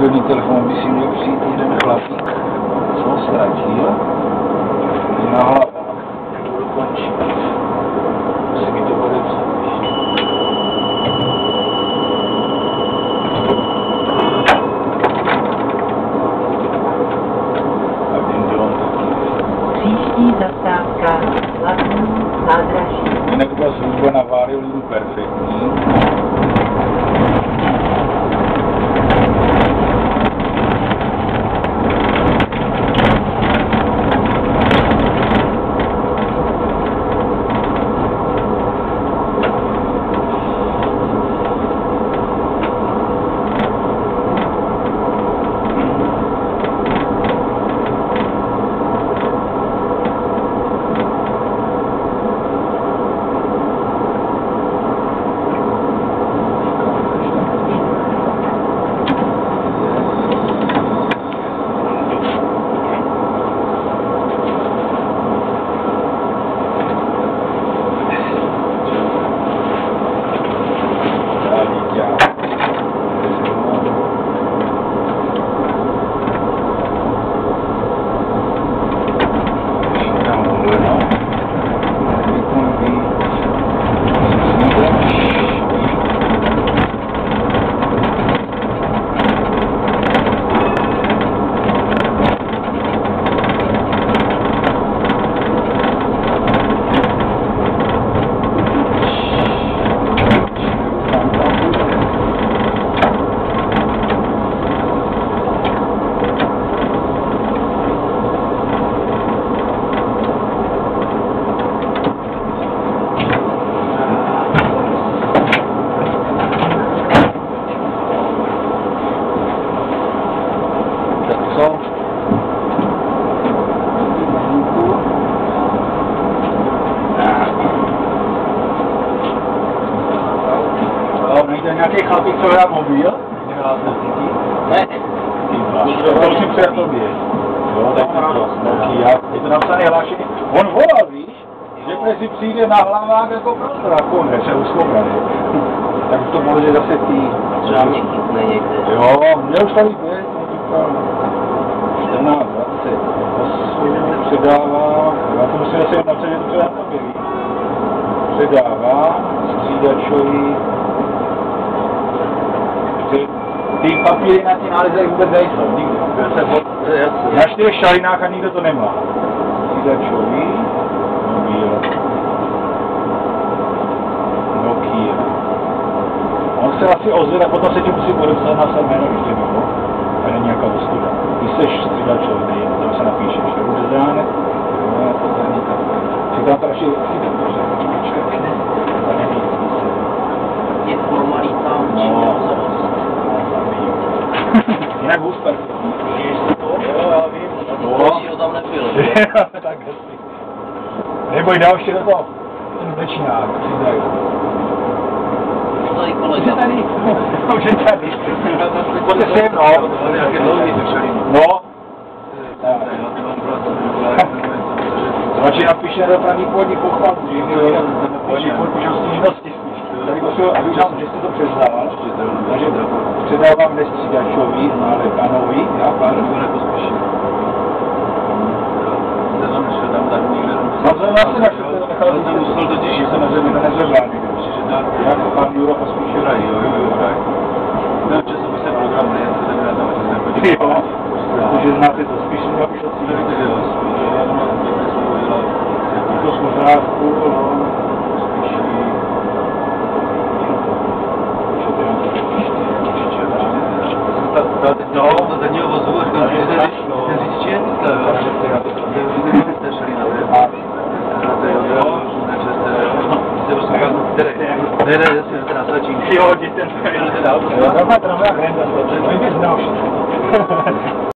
mobilní telefon by si měl přijít jeden chlapík, co ho ztratil, na hlava, jak to dokončí. Musí mi to podepsat. A ten dom taky. Příští zastávka hlavní nádraží. Jinak byla služba na Váriolinu perfektní. Nejde nějaký chlapík, co hrá mobil? Ne. Nikdo to musím přijat tobě. Jo, tak je to napsané hlášení. On volal, víš, že si přijde na hlavách jako prostor, jako ne, se uskokaný. Tak to bude zase ty. Třeba mě chytne někde. Jo, mě už tady je, on říkal 14, 20. To předává, já to musím zase napsat, že to předá tobě, víš. Předává střídačovi. Ty papíry na ty nálezy vůbec nejsou, nikdo. Na 4 šalinách a nikdo to nemá. Střídačový, mobil, Nokia. On se asi ozve, a potom se ti musí podepsat na své jméno, když to a není nějaká ostuda. Když jsi střídačový, tam se napíšeš Rudezán, si tam to ještě Je formalita, jinak úspěch. Jo, já vím. No, tam nebyl. Tak hezky. Neboj, dál ještě do toho. Ten večňák, přidají. Už tady kolega. Už je tady. Pojďte sem, no. No. Radši napíše dopravní podnik pochval, že jinak napíše podnik stížnosti. Tady prosím, abych nám, že jste to přezdával. Takže předávám nestřídačový, ale panový. Já pánu nepospíším. Samozřejmě asi našel, to nechal jsem musel totiž, že se na zemi nezvedla někde. Jako pan Juro pospíšil. Nevím, času by se program nejen, co jdeme na tam, že jsem podíval. Jo, protože znáte to, spíš jsem napíšel cíl. To jsme zrádku, No, to zadního vozu, říkám, že ten řidič je dneska, jo. Ne, jasně, teda stačí. Jo, jděte ten. Jo, tam má tramvák, ne, to by znal.